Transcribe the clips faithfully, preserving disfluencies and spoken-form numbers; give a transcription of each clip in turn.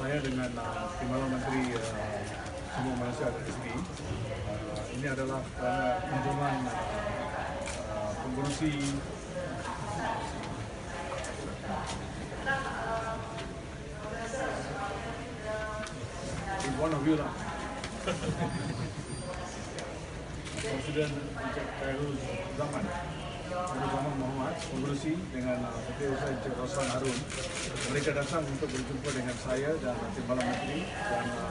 saya dengan uh, Timbalan Menteri uh, Semua Malaysia dari S B. Uh, ini adalah kerana kunjungan uh, uh, pengurusi one of you lah. Presiden Encik Khairul Zaman Khairul Zaman Muhammad pengurusi dengan uh, Setiausaha Encik Roslan Harun. Mereka datang untuk berjumpa dengan saya dan Timbalan Menteri dan uh,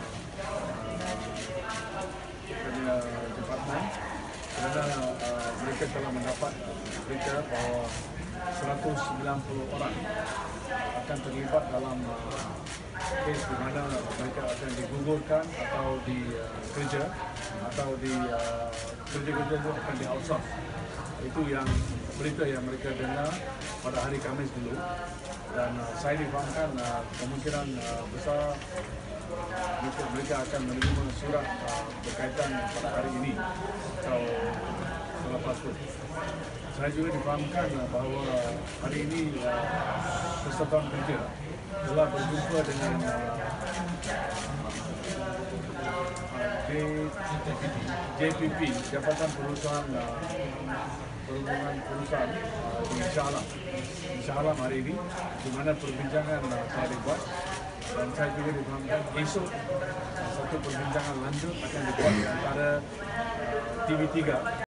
uh, Departemen kerana uh, mereka telah mendapat uh, berita bahawa seratus sembilan puluh orang akan terlibat dalam uh, kes di mana mereka akan digugurkan atau di uh, kerja atau di uh, kerja-kerja itu akan di outsource. Itu yang berita yang mereka dengar pada hari Khamis dulu, dan uh, saya difahamkan uh, kemungkinan uh, besar mereka, mereka akan menerima surat uh, berkaitan pada hari ini atau selepas itu. Saya juga difahamkan uh, bahawa hari ini uh, Persatuan Kerja telah berjumpa dengan uh, J P P, Jabatan Perusahaan uh, Perhubungan Perusahaan uh, di Shah Alam. Di Shah Alam hari ini, di mana perbincangan uh, telah dibuat, dan saya juga difahamkan esok uh, satu perbincangan lanjut akan dibuat di antara uh, T V tiga